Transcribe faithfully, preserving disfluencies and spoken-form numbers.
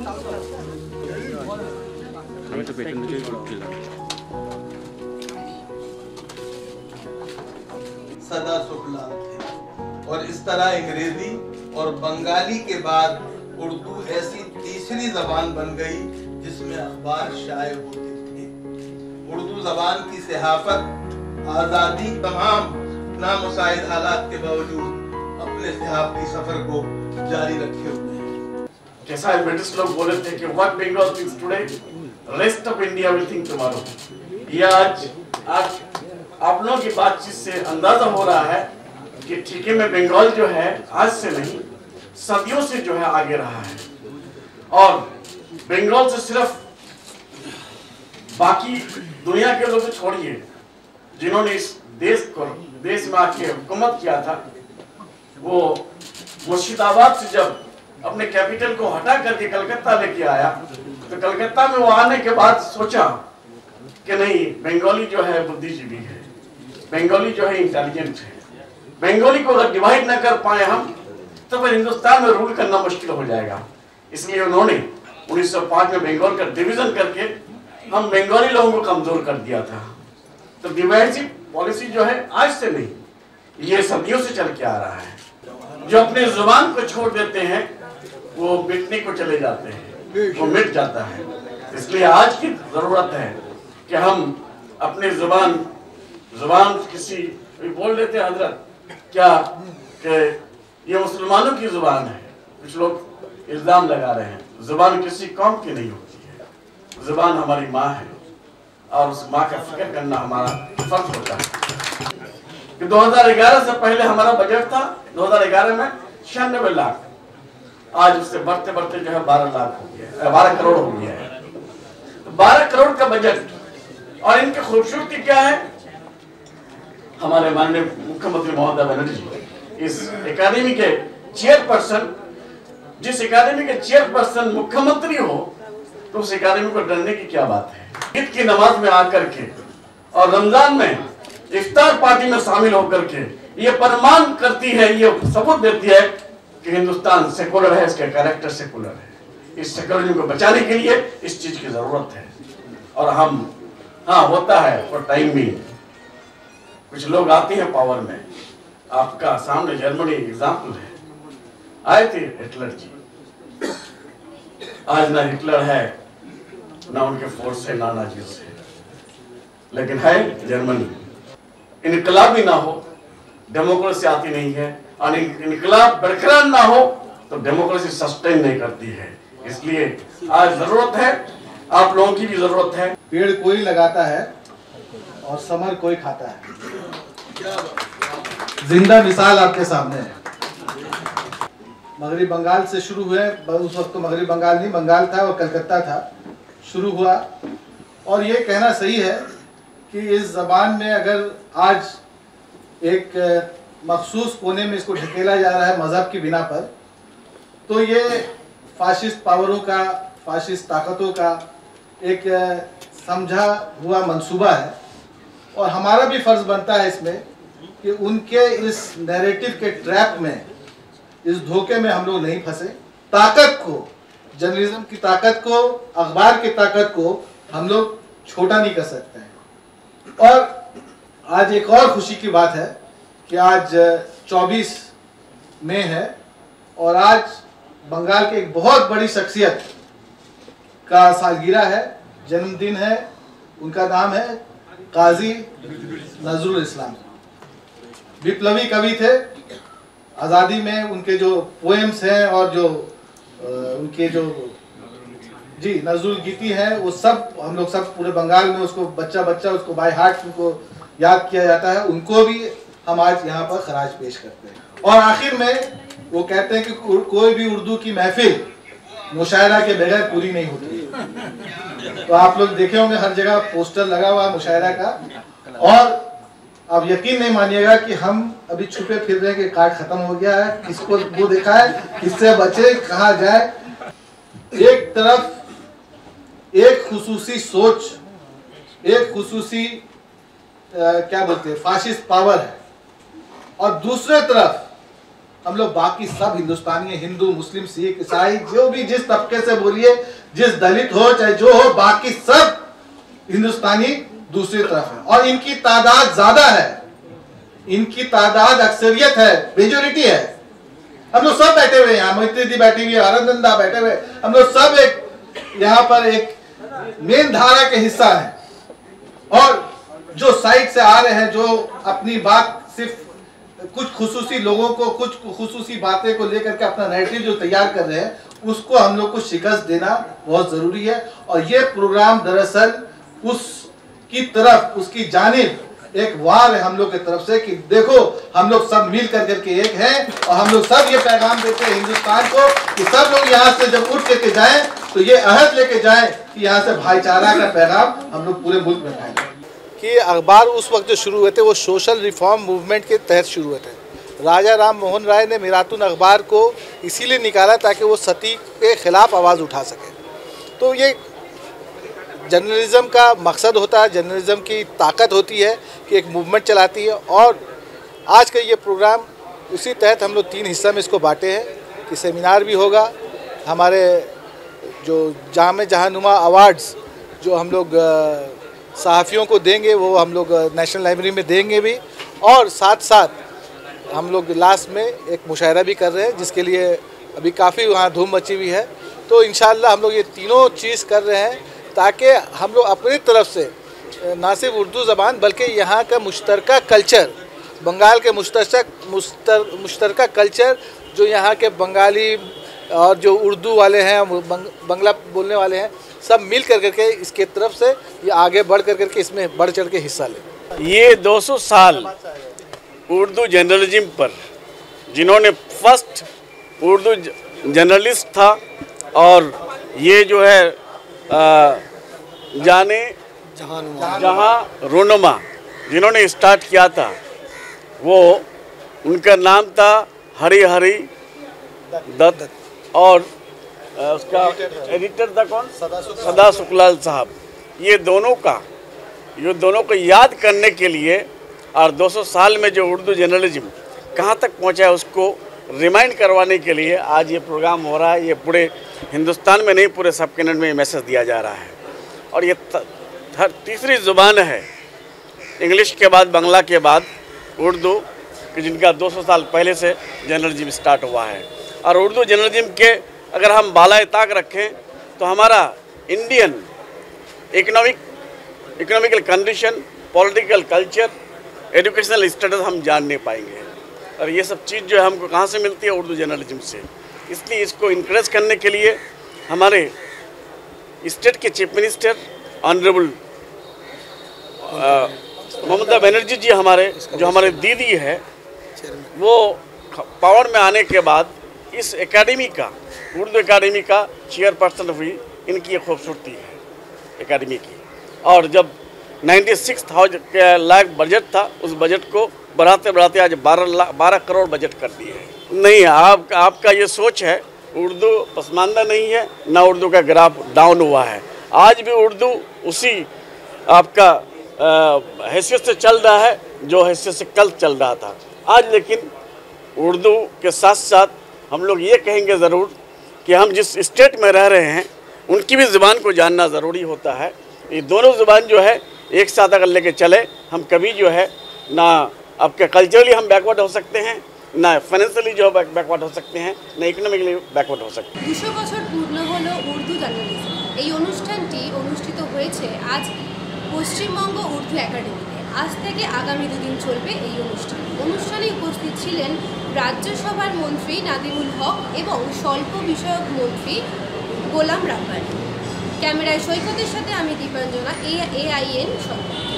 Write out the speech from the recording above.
हमें तो पेटन मुझे सदा सुखलाल थे और इस तरह अंग्रेजी और बंगाली के बाद उर्दू ऐसी तीसरी जबान बन गई जिसमें अखबार शाये होते थे। उर्दू जबान की सहाफत आज़ादी तमाम नामुसाइद हालात के बावजूद अपने सहाफती सफर को जारी रखे हुए हैं। जैसा ब्रिटिश लोग बोले थे कि what Bengal thinks today rest of India will think tomorrow. ये आज आज आप लोगों की बातचीत से अंदाजा हो रहा है कि ठीक है, में बंगाल जो है आज से नहीं सदियों से जो है आगे रहा है। और बंगाल से सिर्फ बाकी दुनिया के लोग छोड़िए, जिन्होंने इस देश को देश में आके हुकूमत किया था, वो मुर्शिदाबाद से जब अपने कैपिटल को हटा करके कलकत्ता लेके आया तो कलकत्ता में वो आने के बाद सोचा कि नहीं, बंगाली जो है बुद्धिजीवी है, बंगाली जो है इंटेलिजेंट है, बंगाली को अगर डिवाइड ना कर पाए हम तो फिर हिंदुस्तान में रूल करना मुश्किल हो जाएगा। इसलिए उन्होंने उन्नीस सौ पाँच में बंगाल का डिवीजन करके हम बंगाली लोगों को कमजोर कर दिया था। तो डिवाइसिव पॉलिसी जो है आज से नहीं, ये सदियों से चल के आ रहा है। जो अपने जुबान को छोड़ देते हैं वो मिटने को चले जाते हैं, वो मिट जाता है। इसलिए आज की जरूरत है कि हम अपने जुबान जुबान किसी बोल देते हैं हजरत क्या कि ये मुसलमानों की जुबान है, कुछ लोग इल्जाम लगा रहे हैं। जुबान किसी कौम की नहीं होती है, जुबान हमारी माँ है और उस माँ का फिक्र करना हमारा फर्ज होता है। कि दो हज़ार ग्यारह से पहले हमारा बजट था दो हज़ार ग्यारह में छियानवे लाख, आज उससे बढ़ते बढ़ते जो है बारह लाख हो गया, बारह करोड़ हो गया है। तो बारह करोड़ का बजट और इनकी खूबसूरती क्या है, हमारे माननीय मुख्यमंत्री ममता बनर्जी इस एकेडमी के चेयरपर्सन, जिस एकेडमी के चेयरपर्सन मुख्यमंत्री हो तो उस एकेडमी को डरने की क्या बात है। ईद की नमाज में आकर के और रमजान में इफ्तार पार्टी में शामिल होकर के ये प्रमाण करती है, ये सबूत देती है कि हिंदुस्तान सेकुलर है, इसका कैरेक्टर सेकुलर है। इस सेकुलरिज्म को बचाने के लिए इस चीज की जरूरत है। और हम हाँ होता है फॉर टाइम भी कुछ लोग आते हैं पावर में। आपका सामने जर्मनी एग्जाम्पल है, आए थे हिटलर जी, आज ना हिटलर है ना उनके फोर्स है ना नाजी है, लेकिन है जर्मनी। इनकलाब भी ना हो डेमोक्रेसी आती नहीं है, और इनकलाब बरकरार ना हो तो डेमोक्रेसी सस्टेन नहीं करती है। इसलिए आज जरूरत है, आप लोगों की भी जरूरत है। पेड़ कोई लगाता है और समर कोई खाता है। जिंदा मिसाल आपके सामने है। मगरबी बंगाल से शुरू हुए, उस वक्त तो मगरबी बंगाल नहीं बंगाल था और कलकत्ता था, शुरू हुआ। और ये कहना सही है कि इस जबान में अगर आज एक मखसूस कोने में इसको ढकेला जा रहा है मजहब की बिना पर, तो ये फाशिस्ट पावरों का, फाशिस्ट ताकतों का एक समझा हुआ मंसूबा है। और हमारा भी फर्ज बनता है इसमें कि उनके इस नैरेटिव के ट्रैप में, इस धोखे में हम लोग नहीं फंसे। ताकत को, जर्नलिज्म की ताकत को, अखबार की ताकत को हम लोग छोटा नहीं कर सकते हैं। और आज एक और खुशी की बात है कि आज चौबीस मई है और आज बंगाल के एक बहुत बड़ी शख्सियत का सालगिरह है, जन्मदिन है। उनका नाम है काजी नजरुल इस्लाम। विप्लवी कवि थे। आज़ादी में उनके जो पोएम्स हैं और जो आ, उनके जो जी नजरुल गीति है, वो सब हम लोग सब पूरे बंगाल में उसको बच्चा बच्चा उसको बाय हार्ट उनको याद किया जाता है। उनको भी हम आज यहाँ पर खराज पेश करते हैं। और आखिर में वो कहते हैं कि कोई भी उर्दू की महफिल मुशायरा के बगैर पूरी नहीं होती। तो आप लोग देखे होंगे हर जगह पोस्टर लगा हुआ मुशायरा का। और अब यकीन नहीं मानिएगा कि हम अभी छुपे फिर रहे हैं कि कार्ड खत्म हो गया है, किसको वो देखा है, किससे बचे, कहाँ जाए। एक तरफ एक खुसूसी सोच, एक खुसूसी क्या बोलते हैं फाशिस्ट पावर है, और दूसरे तरफ हम लोग बाकी सब हिंदुस्तानी, हिंदू, मुस्लिम, सिख, ईसाई, जो भी जिस तबके से बोलिए, जिस दलित हो चाहे जो हो, बाकी सब हिंदुस्तानी दूसरी तरफ है। और इनकी तादाद ज्यादा है, इनकी तादाद अक्सरियत है, मेजोरिटी है। हम लोग सब बैठे हुए यहाँ, मैत्री दी बैठी हुई है, आनंदा बैठे हुए, हम लोग सब एक यहाँ पर एक मेन धारा के हिस्सा है। और जो साइड से आ रहे हैं, जो अपनी बात सिर्फ कुछ खुसूसी लोगों को, कुछ खुसूसी बातें को लेकर के अपना नैरेटिव जो तैयार कर रहे हैं, उसको हम लोग को शिकस्त देना बहुत जरूरी है। और ये प्रोग्राम दरअसल उसकी तरफ, उसकी जानिब एक वार है हम लोग की तरफ से कि देखो हम लोग सब मिल कर करके एक हैं और हम लोग सब ये पैगाम देते हैं हिंदुस्तान को कि सब लोग यहाँ से जब उठ करके जाएं तो ये अहद लेके जाएं कि यहाँ से भाईचारा का पैगाम हम लोग पूरे मुल्क में फैलाएं। कि अखबार उस वक्त जो शुरू हुए थे वो सोशल रिफॉर्म मूवमेंट के तहत शुरू हुए थे। राजा राम मोहन राय ने मीरातुन अखबार को इसीलिए निकाला ताकि वो सती के खिलाफ आवाज़ उठा सके। तो ये जर्नलिज्म का मकसद होता है, जर्नलिज्म की ताकत होती है कि एक मूवमेंट चलाती है। और आज का ये प्रोग्राम उसी तहत हम लोग तीन हिस्सा में इसको बांटे हैं कि सेमिनार भी होगा, हमारे जो जामे जहानुमा अवार्ड्स जो हम लोग सहाफ़ियों को देंगे वो हम लोग नेशनल लाइब्रेरी में देंगे भी, और साथ साथ हम लोग लास्ट में एक मुशायरा भी कर रहे हैं जिसके लिए अभी काफ़ी वहाँ धूम मची हुई है। तो इंशाअल्लाह हम लोग ये तीनों चीज़ कर रहे हैं ताकि हम लोग अपनी तरफ से ना सिर्फ उर्दू ज़बान बल्कि यहाँ का मुश्तरका कल्चर, बंगाल के मुश्तरक मुश्तर मुश्तरका कल्चर जो यहाँ के बंगाली और जो उर्दू वाले हैं, बंग, बंगला बोलने वाले हैं, सब मिल कर करके इसके तरफ से ये आगे बढ़ कर करके इसमें बढ़ चढ़ के हिस्सा लें। ये दो सौ साल उर्दू जर्नलिज्म पर जिन्होंने फर्स्ट उर्दू जर्नलिस्ट था, और ये जो है आ, जाने जहाँ रोनुमा जिन्होंने स्टार्ट किया था, वो उनका नाम था हरि हरि दत्त, और उसका एडिटर था कौन, सदा सुखलाल साहब। ये दोनों का ये दोनों को याद करने के लिए और दो सौ साल में जो उर्दू जर्नलिज्म कहाँ तक पहुँचा है उसको रिमाइंड करवाने के लिए आज ये प्रोग्राम हो रहा है। ये पूरे हिंदुस्तान में नहीं, पूरे सब कैनेडा में मैसेज दिया जा रहा है। और ये हर तीसरी ज़ुबान है इंग्लिश के बाद, बांग्ला के बाद उर्दू, जिनका दो सौ साल पहले से जर्नलिज्म स्टार्ट हुआ है। और उर्दू जर्नलिज्म के अगर हम बालाए ताक रखें तो हमारा Indian economic economical condition, political culture, educational status हम जान नहीं पाएंगे। और ये सब चीज़ जो है हमको कहाँ से मिलती है, उर्दू जर्नलिज्म से। इसलिए इसको इनक्रेज करने के लिए हमारे स्टेट के chief minister honourable Mamata Banerjee ji, हमारे जो हमारे दीदी है, वो पावर में आने के बाद इस एकेडमी का, उर्दू एकेडमी का चेयरपर्सन हुई। इनकी ये खूबसूरती है एकेडमी की। और जब छियानवे थाउजेंड लाख बजट था, उस बजट को बढ़ाते बढ़ाते आज बारह लाख बारह करोड़ बजट कर दिए है। नहीं, आप आपका ये सोच है, उर्दू पसमानदा नहीं है, ना उर्दू का ग्राफ डाउन हुआ है। आज भी उर्दू उसी आपका हैसियत से चल रहा है जो हैसियत से कल चल रहा था। आज लेकिन उर्दू के साथ साथ हम लोग ये कहेंगे ज़रूर कि हम जिस स्टेट में रह रहे हैं उनकी भी ज़ुबान को जानना ज़रूरी होता है। ये दोनों ज़ुबान जो है एक साथ अगर लेके चले, हम कभी जो है ना आपके कल्चरली हम बैकवर्ड हो सकते हैं, ना फाइनेंशियली जो बैकवर्ड हो सकते हैं, ना इकोनॉमिकली बैकवर्ड हो सकते हैं। দুশো বছর পূর্ণ হলো উর্দু জার্নালিজম। এই অনুষ্ঠানটি অনুষ্ঠিত হয়েছে আজ পশ্চিমবঙ্গ উর্দু একাডেমিতে। আজ থেকে আগামী দুদিন চলবে এই অনুষ্ঠান। অনুষ্ঠানে উপস্থিত ছিলেন রাজ্যসভার মন্ত্রী নাদিমুল হক এবং স্বল্প বিষয়ক মন্ত্রী গোলাম রাব্বানী। ক্যামেরায় সৈকতের সাথে আমি দীপাঞ্জনা, এ এআইএন সংবাদ।